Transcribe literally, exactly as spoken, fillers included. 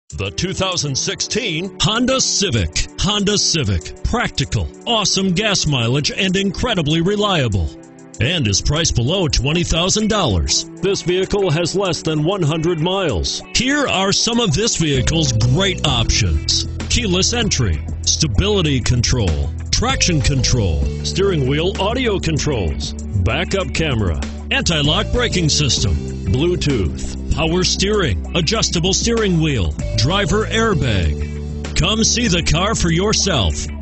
The two thousand sixteen Honda Civic. Honda Civic. Practical, awesome gas mileage, and incredibly reliable. And is priced below twenty thousand dollars. This vehicle has less than one hundred miles. Here are some of this vehicle's great options: keyless entry, stability control, traction control, steering wheel audio controls, backup camera, anti-lock braking system, Bluetooth, power steering, adjustable steering wheel, driver airbag. Come see the car for yourself.